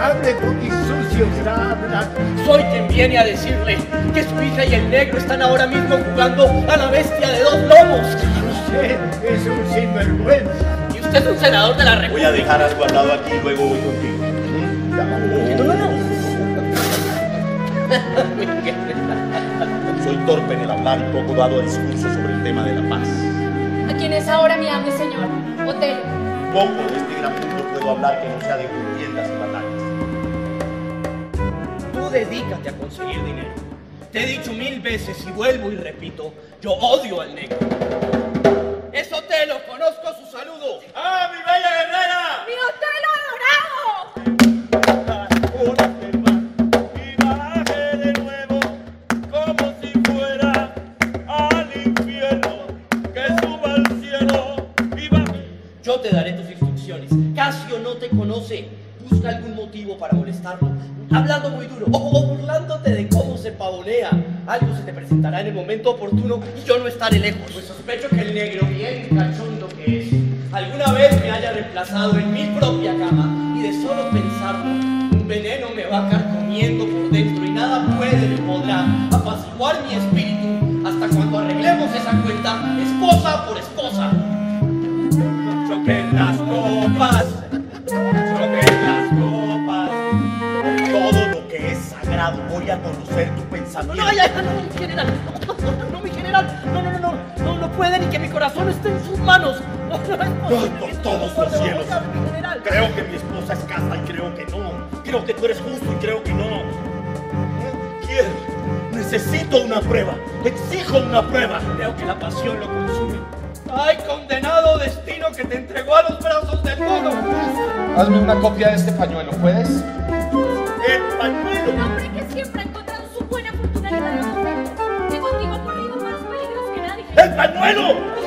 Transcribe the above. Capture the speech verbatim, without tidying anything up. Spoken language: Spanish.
hable con mis sucios habla. Soy quien viene a decirle que su hija y el negro están ahora mismo jugando a la bestia de dos lomos. Usted es un sinvergüenza. Y usted es un senador de la República. Voy a dejar algo hablado aquí y luego voy contigo. No, no, no. Soy torpe en el hablar y poco dado a discursos sobre el tema de la paz. ¿A quién es ahora mi amo y señor? Otelo. Poco de este gran punto puedo hablar que no sea de contiendas y batallas. Tú dedícate a conseguir dinero. Te he dicho mil veces y vuelvo y repito, yo odio al negro. Es Otelo, conozco su saludo. ¡Ah, mi bella guerrera! ¡Mi Otelo adorado! Yo te daré tus instrucciones. Casio no te conoce. Busca algún motivo para molestarlo. Hablando muy duro o, o burlándote de cómo se pavonea. Algo se te presentará en el momento oportuno y yo no estaré lejos. Pues sospecho que el negro, bien cachondo que es, alguna vez me haya reemplazado en mi propia cama y de solo pensarlo, un veneno me va carcomiendo por dentro y nada puede ni podrá apaciguar mi espíritu hasta cuando arreglemos esa cuenta esposa por esposa. Choquen las copas, choquen las copas. Todo lo que es sagrado voy a conocer tu pensamiento. No, ay, ay, no, mi general, no, no, no, no, mi general, no, no, no, no, no, no puede ni que mi corazón esté en sus manos. No, no es posible. Por todos los cielos. Creo que mi esposa es casta y creo que no. Creo que tú eres justo y creo que no. Quiero, necesito una prueba. Exijo una prueba. Creo que la pasión lo consume. ¡Ay, condenado destino que te entregó a los brazos del mono! Hazme una copia de este pañuelo, ¿puedes? ¡El pañuelo! Un hombre que siempre ha encontrado su buena fortuna en la de Otelo. Que contigo ha corrido más peligros que nadie. ¡El pañuelo!